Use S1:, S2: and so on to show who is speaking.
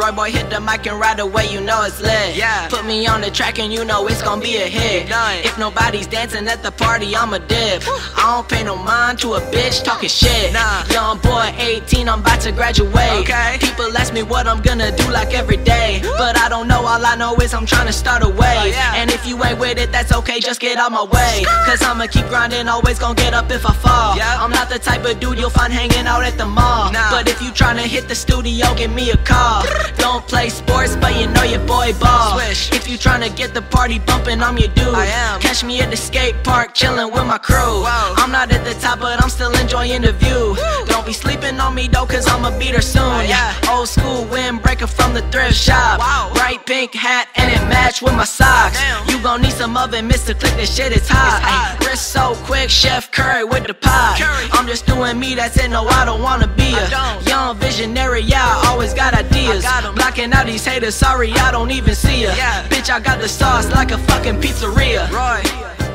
S1: Roy boy hit the mic and right away you know it's lit. Yeah. Put me on the track and you know it's gonna be a hit. If nobody's dancing at the party, I'ma dip. I don't pay no mind to a bitch talking shit. Young boy 18, I'm about to graduate. People ask me what I'm gonna do like every day, but I don't know, all I know is I'm trying to start a wave. And if you ain't with it, that's okay, just get out my way, cause I'ma keep grinding, always gonna get up if I fall. I'm not the type of dude you'll find hanging out at the mall, but if you tryna hit the studio, give me a call. Don't play sports, but you know your boy ball. If you tryna get the party bumping, I'm your dude. Catch me at the skate park, chillin' with my crew. I'm not at the top, but I'm still enjoying the view. Don't be sleeping on me though, cause I'ma beat her soon. Old school windbreaker from the thrift shop. Bright pink hat and it matched with my socks. You gon' need some oven mitts to click, this shit is hot. Wrist so quick, Chef Curry with the pot. I'm just doing me, that's it, no I don't wanna be a young visionary, yeah, I always got ideas. Blocking out these haters, sorry I don't even see ya. Bitch, I got the sauce like a fucking pizzeria.